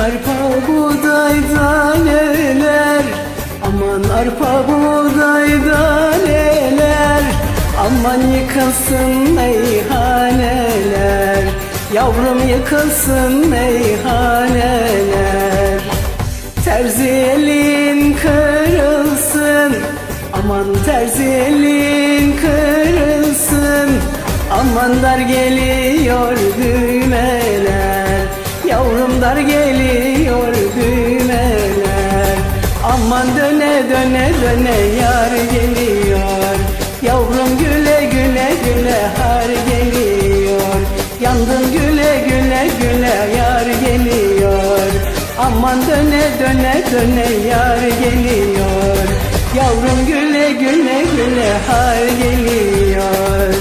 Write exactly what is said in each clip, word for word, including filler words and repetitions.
Arpa buğdayda neler, aman arpa buğdayda neler, aman yıkılsın meyhaneler, yavrum yıkılsın meyhaneler. Terzi elin kırılsın, aman terzi elin kırılsın, aman dar geliyor düğmeler, yavrum dar geliyor düğmeler. Aman döne döne döne yar geliyor, yavrum güle güle güle har geliyor. Yandım güle güle güle yar geliyor, aman döne döne döne yar geliyor, yavrum güle güle güle har geliyor.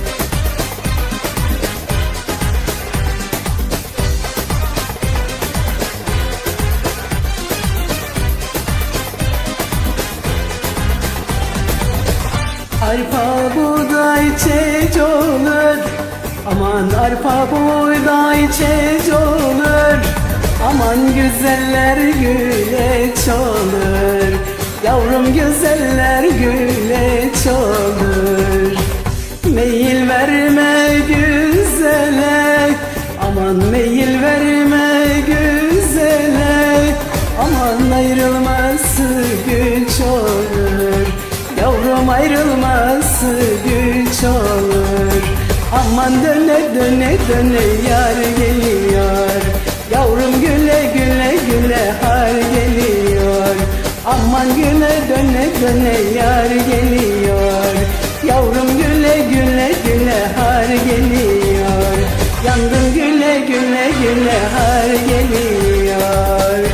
Arpa buğday çeç olur, aman arpa buğday çeç olur, aman güzeller güleç olur, yavrum güzeller güleç olur. Meyil verme güzele, aman meyil verme güzele, aman ayrılması güç olur, yavrum ayrılması güç olur. Aman döne döne döne yar geliyor, yavrum güle güle güle har geliyor. Aman güle döne döne yar geliyor, yavrum güle güle güle har geliyor. Yandım güle güle güle har geliyor.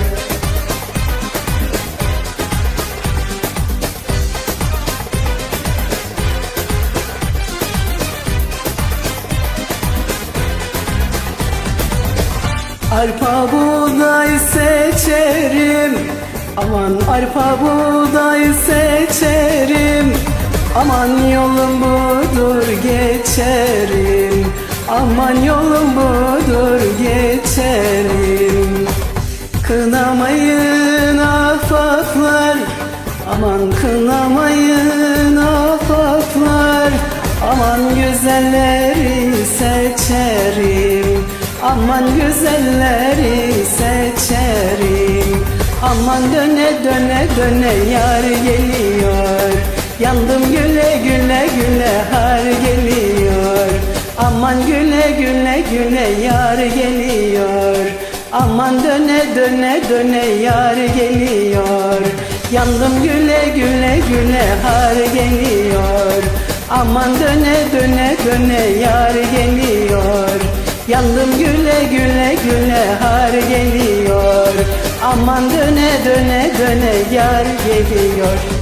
Arpa buğday seçerim, aman arpa buğday seçerim, aman yolum budur geçerim, aman yolum budur geçerim. Kınamayın afaklar, aman kınamayın afaklar, aman güzelleri seçerim, aman güzelleri seçerim. Aman döne döne döne yar geliyor, yandım güle güle güle har geliyor. Aman güle güle güle yar geliyor, aman döne döne döne yar geliyor. Yandım güle güle güle har geliyor, aman döne döne döne yar geliyor. Yandım güle güle güle har geliyor, aman döne döne döne yar geliyor.